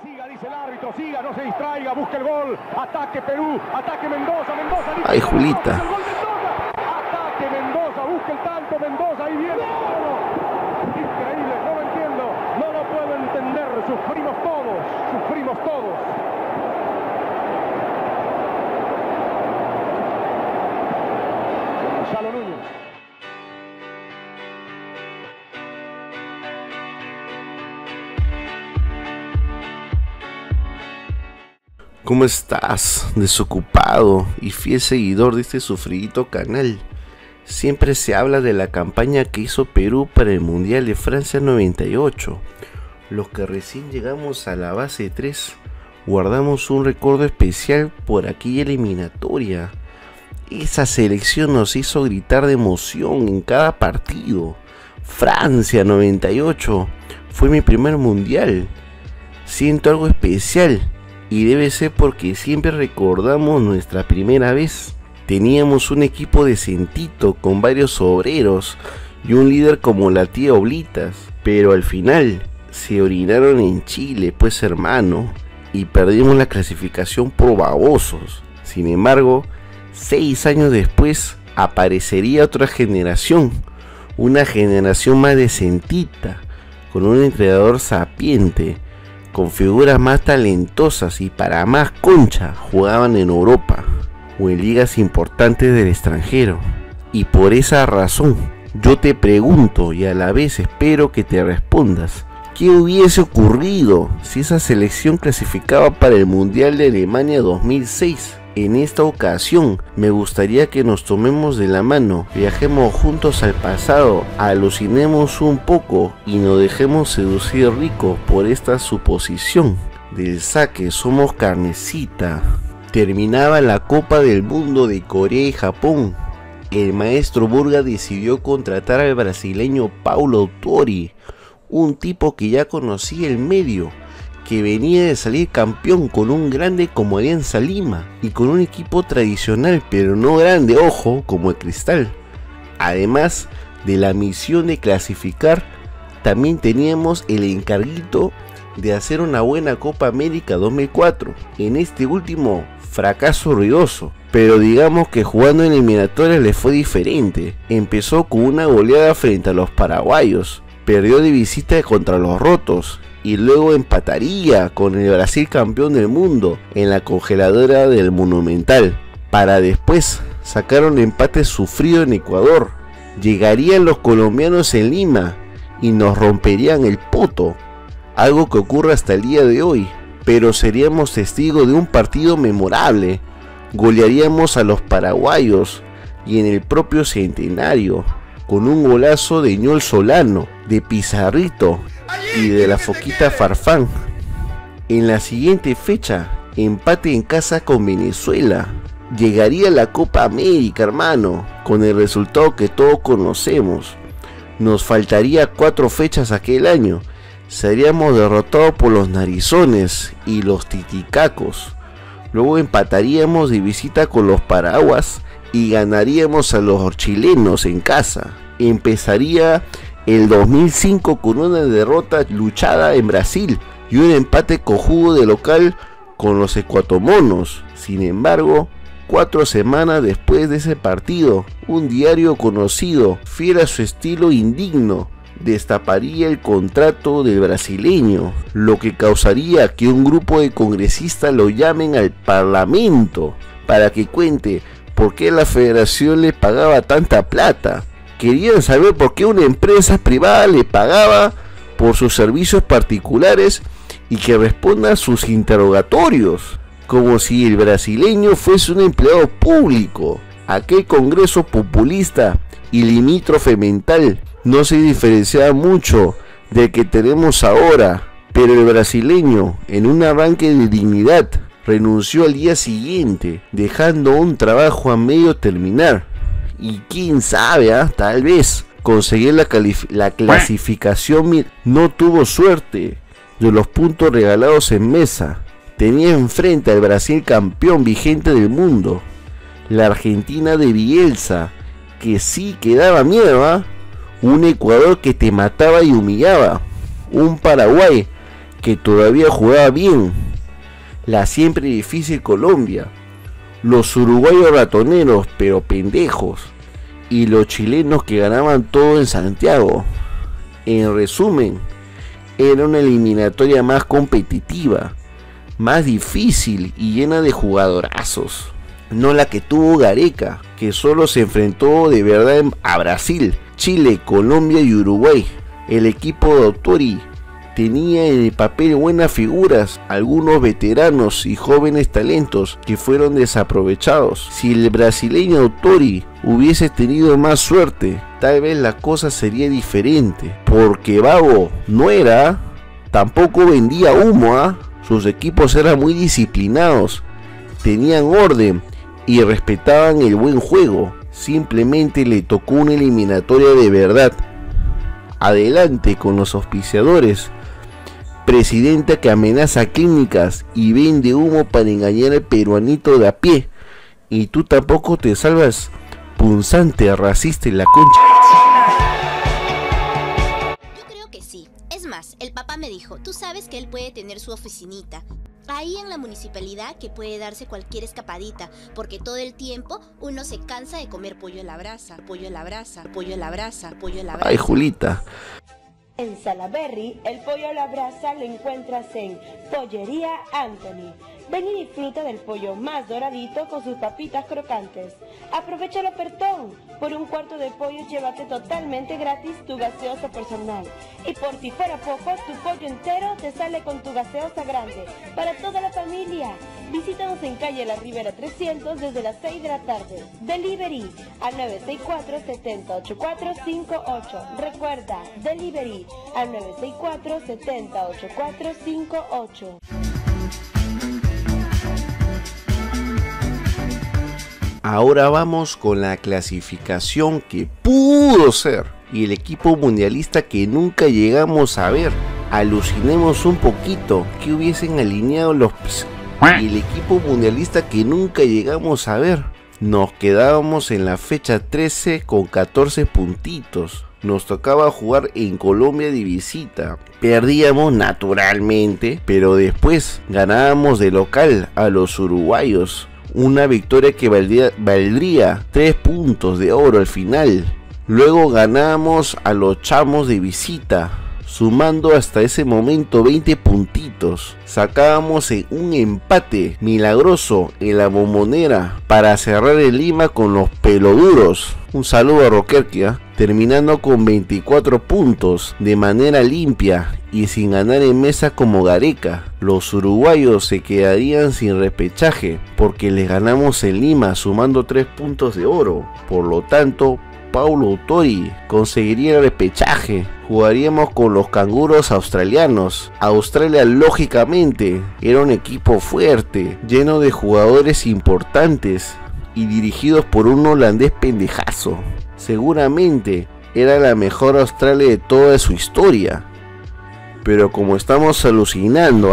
Siga, dice el árbitro, siga, no se distraiga, busca el gol, ataque Perú, ataque Mendoza, Mendoza. Ay, Julita. Ataque Mendoza, busca el tanto Mendoza, ahí viene. Increíble, no lo entiendo, no lo puedo entender, sufrimos todos, sufrimos todos. Gonzalo Núñez. ¿Cómo estás? Desocupado y fiel seguidor de este sufridito canal. Siempre se habla de la campaña que hizo Perú para el Mundial de Francia 98. Los que recién llegamos a la base 3 guardamos un recuerdo especial por aquella eliminatoria. Esa selección nos hizo gritar de emoción en cada partido. Francia 98 fue mi primer mundial. Siento algo especial. Y debe ser porque siempre recordamos nuestra primera vez. Teníamos un equipo decentito con varios obreros y un líder como la tía Oblitas. Pero al final se orinaron en Chile, pues hermano, y perdimos la clasificación por babosos. Sin embargo, 6 años después aparecería otra generación. Una generación más decentita, con un entrenador sapiente, con figuras más talentosas y para más concha jugaban en Europa o en ligas importantes del extranjero. Y por esa razón yo te pregunto y a la vez espero que te respondas: ¿qué hubiese ocurrido si esa selección clasificaba para el Mundial de Alemania 2006? En esta ocasión me gustaría que nos tomemos de la mano, viajemos juntos al pasado, alucinemos un poco y nos dejemos seducir rico por esta suposición. Del saque somos carnecita. Terminaba la Copa del Mundo de Corea y Japón. El maestro Burga decidió contratar al brasileño Paulo Autori, un tipo que ya conocía el medio, que venía de salir campeón con un grande como Alianza Lima y con un equipo tradicional pero no grande, ojo, como el Cristal. Además de la misión de clasificar, también teníamos el encarguito de hacer una buena Copa América 2004. En este último, fracaso ruidoso, pero digamos que jugando en eliminatorias le fue diferente. Empezó con una goleada frente a los paraguayos, perdió de visita contra los rotos y luego empataría con el Brasil campeón del mundo en la congeladora del Monumental, para después sacar un empate sufrido en Ecuador. Llegarían los colombianos en Lima y nos romperían el poto, algo que ocurre hasta el día de hoy, pero seríamos testigos de un partido memorable. Golearíamos a los paraguayos y en el propio Centenario, con un golazo de Ñol Solano, de Pizarrito y de la Foquita Farfán. En la siguiente fecha, empate en casa con Venezuela. Llegaría la Copa América, hermano, con el resultado que todos conocemos. Nos faltaría 4 fechas aquel año. Seríamos derrotados por los narizones y los titicacos. Luego empataríamos de visita con los paraguas y ganaríamos a los chilenos en casa. Empezaría el 2005 con una derrota luchada en Brasil y un empate cojudo de local con los ecuatomonos. Sin embargo, 4 semanas después de ese partido, un diario conocido, fiel a su estilo indigno, destaparía el contrato del brasileño, lo que causaría que un grupo de congresistas lo llamen al parlamento para que cuente por qué la federación le pagaba tanta plata. Querían saber por qué una empresa privada le pagaba por sus servicios particulares y que responda a sus interrogatorios, como si el brasileño fuese un empleado público. Aquel congreso populista y limítrofe mental no se diferenciaba mucho del que tenemos ahora, pero el brasileño, en un arranque de dignidad, renunció al día siguiente, dejando un trabajo a medio terminar. Y quién sabe, tal vez conseguir la clasificación. No tuvo suerte de los puntos regalados en mesa. Tenía enfrente al Brasil campeón vigente del mundo, la Argentina de Bielsa, que sí que daba miedo, un Ecuador que te mataba y humillaba, un Paraguay que todavía jugaba bien, la siempre difícil Colombia, los uruguayos ratoneros pero pendejos, y los chilenos que ganaban todo en Santiago. En resumen, era una eliminatoria más competitiva, más difícil y llena de jugadorazos, no la que tuvo Gareca, que solo se enfrentó de verdad a Brasil, Chile, Colombia y Uruguay. El equipo de Autori tenía en el papel buenas figuras, algunos veteranos y jóvenes talentos que fueron desaprovechados. Si el brasileño Autori hubiese tenido más suerte, tal vez la cosa sería diferente, porque vago no era, tampoco vendía humo, sus equipos eran muy disciplinados, tenían orden y respetaban el buen juego. Simplemente le tocó una eliminatoria de verdad. Adelante con los auspiciadores. Presidenta que amenaza clínicas y vende humo para engañar al peruanito de a pie. Y tú tampoco te salvas, punzante, racista y la concha. Yo creo que sí. Es más, el papá me dijo, tú sabes que él puede tener su oficinita ahí en la municipalidad, que puede darse cualquier escapadita, porque todo el tiempo uno se cansa de comer pollo a la brasa, pollo a la brasa, pollo a la brasa, pollo a la brasa. Ay, Julita. En Salaberry, el pollo a la brasa lo encuentras en Pollería Anthony. Ven y disfruta del pollo más doradito con sus papitas crocantes. Aprovecha el ofertón. Por un cuarto de pollo llévate totalmente gratis tu gaseosa personal. Y por si fuera poco, tu pollo entero te sale con tu gaseosa grande. Para toda la familia. Visítanos en calle La Ribera 300 desde las 6 de la tarde. Delivery al 964-708458. Recuerda, Delivery al 964-708458. Ahora vamos con la clasificación que pudo ser y el equipo mundialista que nunca llegamos a ver. Alucinemos un poquito que hubiesen alineado los y el equipo mundialista que nunca llegamos a ver. Nos quedábamos en la fecha 13 con 14 puntitos. Nos tocaba jugar en Colombia de visita. Perdíamos naturalmente, pero después ganábamos de local a los uruguayos. Una victoria que valdría 3 puntos de oro al final. Luego ganamos a los chamos de visita, sumando hasta ese momento 20 puntitos. Sacábamos en un empate milagroso en la Bombonera para cerrar en Lima con los peloduros. Un saludo a Roquerquia, terminando con 24 puntos de manera limpia y sin ganar en mesa como Gareca. Los uruguayos se quedarían sin repechaje porque les ganamos en Lima sumando 3 puntos de oro. Por lo tanto, Paulo Autori conseguiría el repechaje. Jugaríamos con los canguros australianos. Australia lógicamente era un equipo fuerte, lleno de jugadores importantes y dirigidos por un holandés pendejazo. Seguramente era la mejor Australia de toda su historia. Pero como estamos alucinando,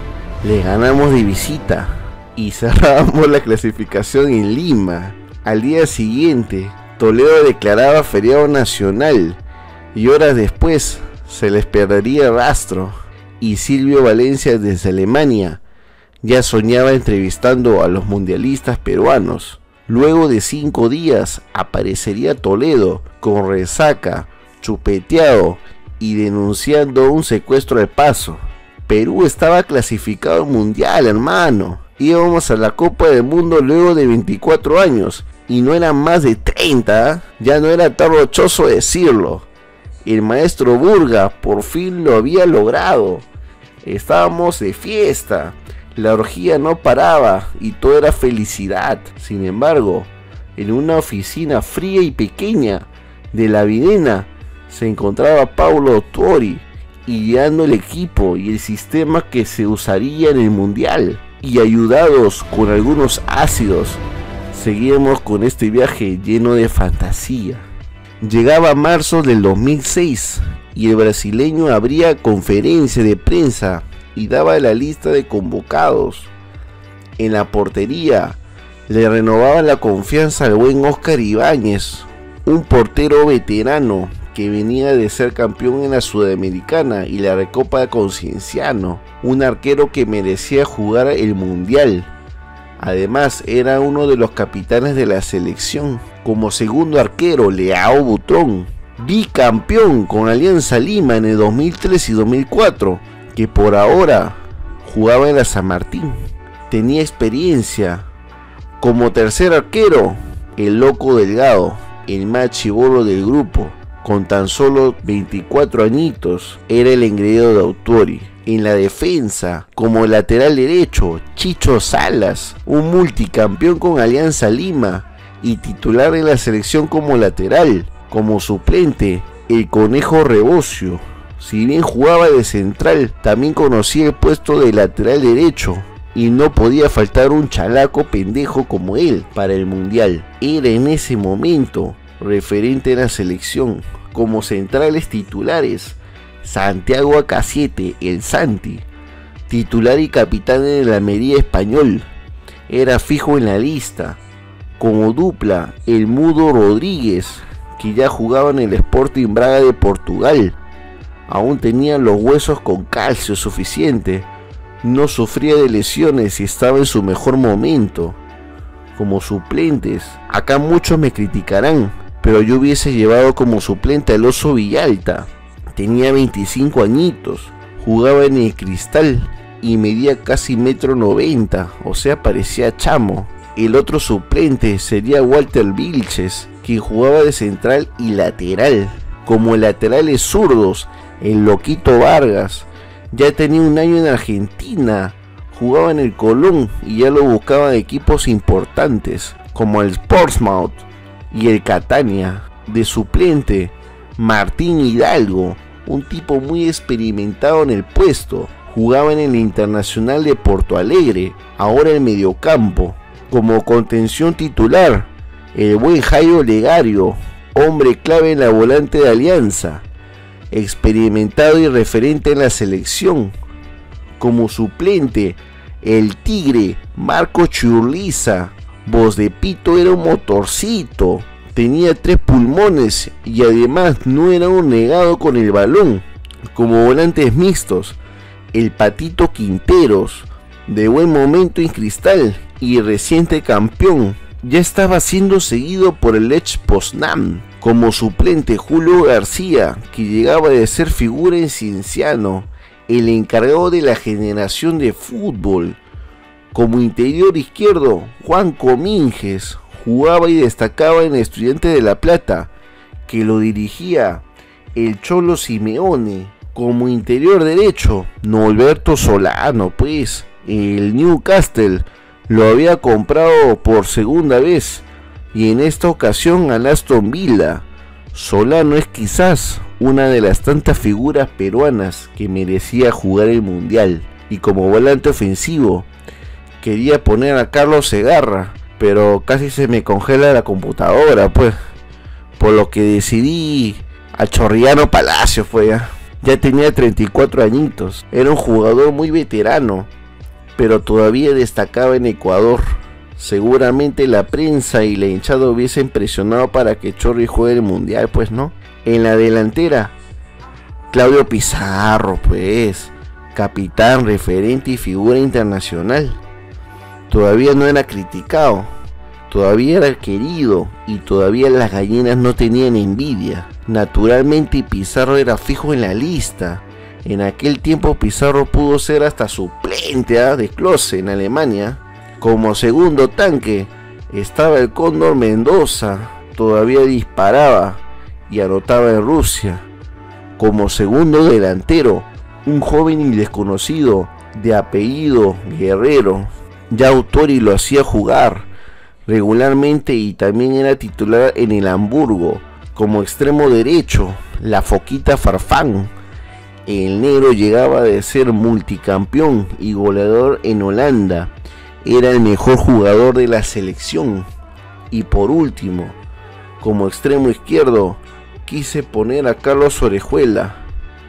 le ganamos de visita y cerrábamos la clasificación en Lima. Al día siguiente, Toledo declaraba feriado nacional y horas después se les perdería rastro. Y Silvio Valencia desde Alemania ya soñaba entrevistando a los mundialistas peruanos. Luego de 5 días aparecería Toledo con resaca, chupeteado y denunciando un secuestro de paso. Perú estaba clasificado al mundial, hermano. Íbamos a la Copa del Mundo luego de 24 años y no eran más de 30. Ya no era tan rochoso decirlo. El maestro Burga por fin lo había logrado. Estábamos de fiesta. La orgía no paraba y todo era felicidad. Sin embargo, en una oficina fría y pequeña de La Videna se encontraba Paulo Autori guiando el equipo y el sistema que se usaría en el mundial. Y ayudados con algunos ácidos, seguíamos con este viaje lleno de fantasía. Llegaba marzo del 2006 y el brasileño abría conferencia de prensa y daba la lista de convocados. En la portería le renovaba la confianza al buen Oscar Ibáñez, un portero veterano que venía de ser campeón en la Sudamericana y la Recopa con Cienciano, un arquero que merecía jugar el Mundial. Además, era uno de los capitanes de la selección. Como segundo arquero, Leao Butrón, bicampeón con Alianza Lima en el 2003 y 2004, que por ahora jugaba en la San Martín. Tenía experiencia. Como tercer arquero, el Loco Delgado, el más chibolo del grupo, con tan solo 24 añitos, era el engreído de Autori. En la defensa, como lateral derecho, Chicho Salas, un multicampeón con Alianza Lima y titular en la selección como lateral. Como suplente, el Conejo Rebocio. Si bien jugaba de central, también conocía el puesto de lateral derecho. Y no podía faltar un chalaco pendejo como él para el Mundial. Era en ese momento referente en la selección. Como centrales titulares, Santiago Acasiete, el Santi, titular y capitán en el Almería Español, era fijo en la lista. Como dupla, el Mudo Rodríguez, que ya jugaba en el Sporting Braga de Portugal, aún tenía los huesos con calcio suficiente, no sufría de lesiones y estaba en su mejor momento. Como suplentes, acá muchos me criticarán, pero yo hubiese llevado como suplente al Oso Villalta. Tenía 25 añitos, jugaba en el Cristal y medía casi 1,90 m, o sea, parecía chamo. El otro suplente sería Walter Vilches, quien jugaba de central y lateral. Como laterales zurdos, el Loquito Vargas ya tenía un año en Argentina, jugaba en el Colón y ya lo buscaban equipos importantes como el Portsmouth y el Catania. De suplente, Martín Hidalgo, un tipo muy experimentado en el puesto, jugaba en el Internacional de Porto Alegre, ahora en mediocampo. Como contención titular, el buen Jairo Legario, hombre clave en la volante de Alianza, experimentado y referente en la selección. Como suplente, el Tigre Marco Churliza, voz de pito, era un motorcito, tenía 3 pulmones y además no era un negado con el balón. Como volantes mixtos, el Patito Quinteros, de buen momento en Cristal y reciente campeón, ya estaba siendo seguido por el Lech Poznan. Como suplente, Julio García, que llegaba de ser figura en Cienciano, el encargado de la generación de fútbol. Como interior izquierdo, Juan Cominges, jugaba y destacaba en Estudiantes de La Plata, que lo dirigía el Cholo Simeone. Como interior derecho, Norberto Solano, pues el Newcastle lo había comprado por segunda vez y en esta ocasión al Aston Villa. Solano es quizás una de las tantas figuras peruanas que merecía jugar el Mundial. Y como volante ofensivo quería poner a Carlos Segarra, pero casi se me congela la computadora, pues, por lo que decidí a Chorriano Palacios, pues ya tenía 34 añitos, era un jugador muy veterano, pero todavía destacaba en Ecuador. Seguramente la prensa y la hinchada hubiesen presionado para que Chorri juegue el Mundial, pues no. En la delantera, Claudio Pizarro, pues, capitán, referente y figura internacional. Todavía no era criticado, todavía era querido y todavía las gallinas no tenían envidia. Naturalmente Pizarro era fijo en la lista. En aquel tiempo Pizarro pudo ser hasta suplente de Klose en Alemania. Como segundo tanque estaba el Cóndor Mendoza, todavía disparaba y anotaba en Rusia. Como segundo delantero, un joven y desconocido de apellido Guerrero. Ya Autori lo hacía jugar regularmente y también era titular en el Hamburgo. Como extremo derecho, la Foquita Farfán. El negro llegaba de ser multicampeón y goleador en Holanda. Era el mejor jugador de la selección. Y por último, como extremo izquierdo, quise poner a Carlos Orejuela,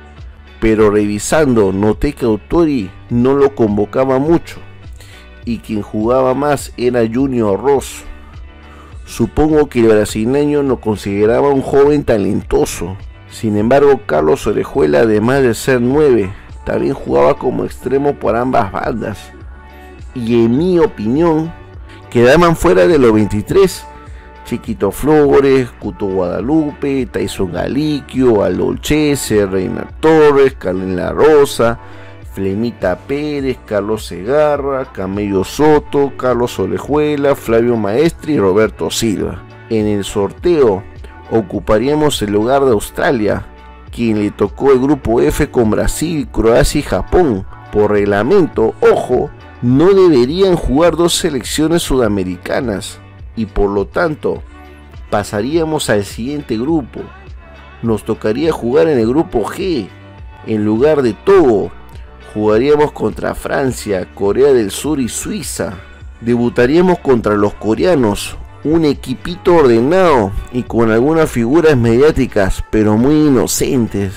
pero revisando noté que Autori no lo convocaba mucho y quien jugaba más era Junior Ross. Supongo que el brasileño lo consideraba un joven talentoso Sin embargo, Carlos Orejuela, además de ser 9, también jugaba como extremo por ambas bandas. Y en mi opinión, quedaban fuera de los 23 Chiquito Flores, Cuto Guadalupe, Tyson Galiquio, Aldo Olchese, Reina Torres, Carlen La Rosa, Flemita Pérez, Carlos Segarra, Camello Soto, Carlos Orejuela, Flavio Maestri y Roberto Silva. En el sorteo ocuparíamos el lugar de Australia, quien le tocó el grupo F con Brasil, Croacia y Japón. Por reglamento, ojo, no deberían jugar dos selecciones sudamericanas y por lo tanto pasaríamos al siguiente grupo. Nos tocaría jugar en el grupo G. En lugar de Togo, jugaríamos contra Francia, Corea del Sur y Suiza. Debutaríamos contra los coreanos, un equipito ordenado y con algunas figuras mediáticas, pero muy inocentes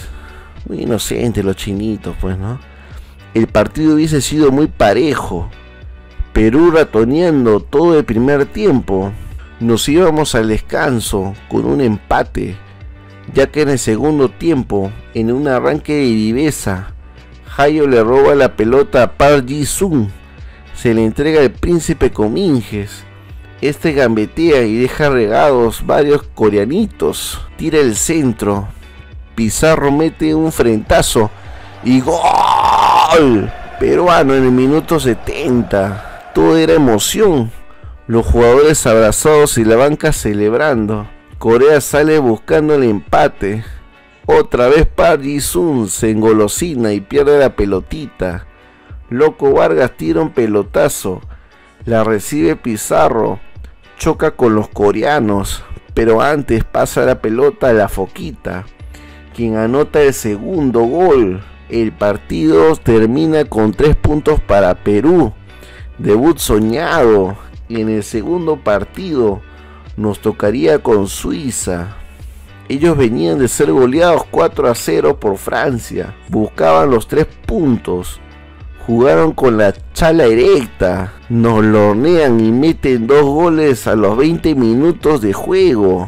los chinitos, pues, ¿no? El partido hubiese sido muy parejo. Perú ratoneando todo el primer tiempo. Nos íbamos al descanso con un empate, ya que en el segundo tiempo, en un arranque de viveza, Hayo le roba la pelota a Park Ji-sung. Se le entrega al príncipe Cominges. Este gambetea y deja regados varios coreanitos. Tira el centro. Pizarro mete un frentazo y ¡gol! Peruano en el minuto 70. Todo era emoción, los jugadores abrazados y la banca celebrando. Corea sale buscando el empate. Otra vez Park Ji-sung se engolosina y pierde la pelotita. Loco Vargas tira un pelotazo, la recibe Pizarro, choca con los coreanos, pero antes pasa la pelota a la Foquita, quien anota el segundo gol. El partido termina con 3 puntos para Perú. Debut soñado. En el segundo partido nos tocaría con Suiza. Ellos venían de ser goleados 4-0 por Francia. Buscaban los 3 puntos. Jugaron con la chala erecta. Nos lo hornean y meten 2 goles a los 20 minutos de juego.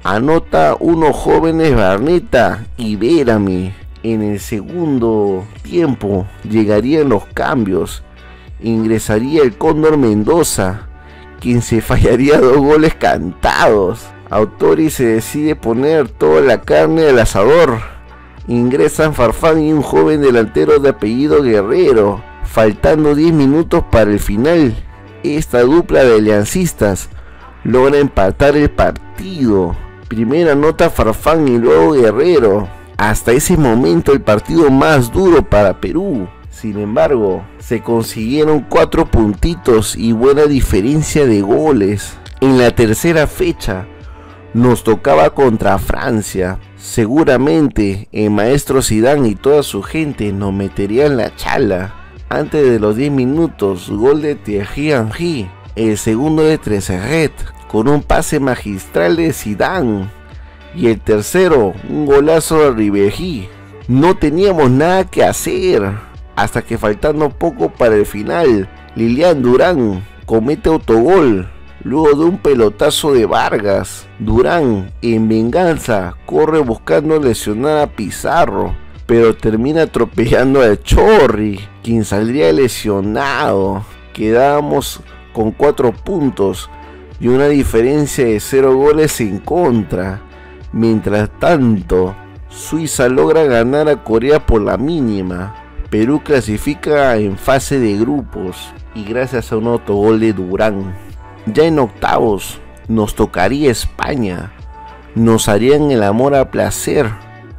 Anota unos jóvenes Barneta y Vérame. En el segundo tiempo llegarían los cambios. Ingresaría el Cóndor Mendoza, quien se fallaría 2 goles cantados. Autori se decide poner toda la carne al asador. Ingresan Farfán y un joven delantero de apellido Guerrero, faltando 10 minutos para el final. Esta dupla de aliancistas logra empatar el partido. Primera nota Farfán y luego Guerrero. Hasta ese momento el partido más duro para Perú. Sin embargo, se consiguieron 4 puntitos y buena diferencia de goles. En la tercera fecha nos tocaba contra Francia. Seguramente el maestro Zidane y toda su gente nos meterían la chala. Antes de los 10 minutos, gol de Thierry Henry, el segundo de Trezeguet, con un pase magistral de Zidane. Y el tercero, un golazo de Ribéry. No teníamos nada que hacer. Hasta que faltando poco para el final, Lilian Durán comete autogol. Luego de un pelotazo de Vargas, Durán, en venganza, corre buscando lesionar a Pizarro, pero termina atropellando a Chorri, quien saldría lesionado. Quedábamos con 4 puntos y una diferencia de 0 goles en contra. Mientras tanto, Suiza logra ganar a Corea por la mínima. Perú clasifica en fase de grupos y gracias a un autogol de Durán. Ya en octavos nos tocaría España. Nos harían el amor a placer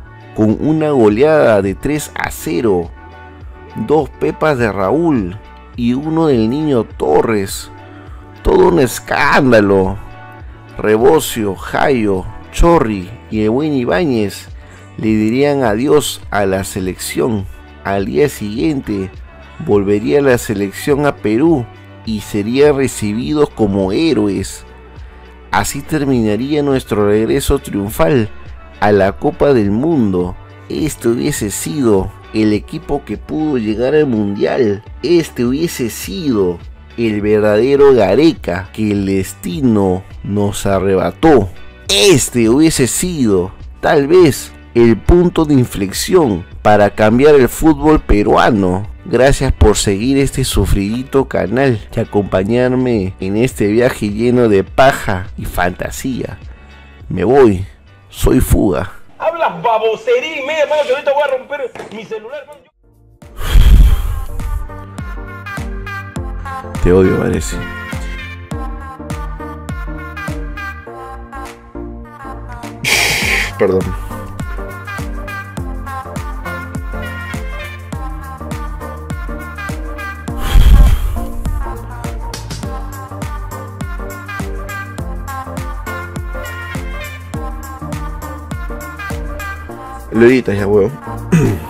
con una goleada de 3-0. 2 pepas de Raúl y uno del Niño Torres. Todo un escándalo. Rebocio, Hayo, Chorri y Edwin Ibáñez le dirían adiós a la selección. Al día siguiente volvería la selección a Perú y serían recibidos como héroes. Así terminaría nuestro regreso triunfal a la Copa del Mundo. Este hubiese sido el equipo que pudo llegar al Mundial. Este hubiese sido el verdadero Gareca que el destino nos arrebató. Este hubiese sido, tal vez, el punto de inflexión para cambiar el fútbol peruano. Gracias por seguir este sufridito canal y acompañarme en este viaje lleno de paja y fantasía. Me voy, soy Fuga. Hablas babosería y media, hermano, que ahorita voy a romper mi celular, hermano. Te odio, parece. Perdón. Lo editas ya, huevo.